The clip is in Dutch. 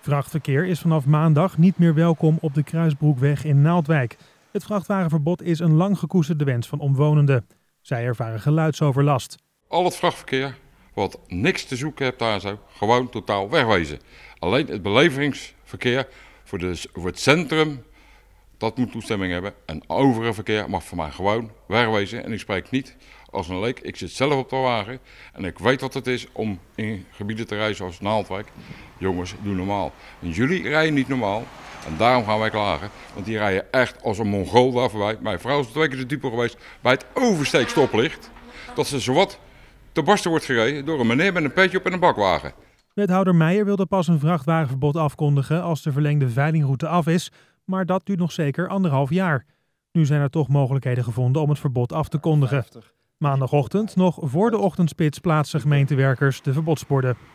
Vrachtverkeer is vanaf maandag niet meer welkom op de Kruisbroekweg in Naaldwijk. Het vrachtwagenverbod is een lang gekoesterde wens van omwonenden. Zij ervaren geluidsoverlast. Al het vrachtverkeer wat niks te zoeken heeft daar zo, gewoon totaal wegwezen. Alleen het beleveringsverkeer voor het centrum, dat moet toestemming hebben. En overige verkeer mag voor mij gewoon wegwezen. En ik spreek niet als een leek. Ik zit zelf op de wagen en ik weet wat het is om in gebieden te rijden zoals Naaldwijk. Jongens, doe normaal. En jullie rijden niet normaal. En daarom gaan wij klagen. Want die rijden echt als een Mongool daar voorbij. Mijn vrouw is 2 keer de dupe geweest bij het oversteekstoplicht. Dat ze zowat te barsten wordt gereden door een meneer met een petje op en een bakwagen. Wethouder Meijer wilde pas een vrachtwagenverbod afkondigen als de verlengde veilingroute af is. Maar dat duurt nog zeker 1,5 jaar. Nu zijn er toch mogelijkheden gevonden om het verbod af te kondigen. Maandagochtend, nog voor de ochtendspits, plaatsen gemeentewerkers de verbodsborden.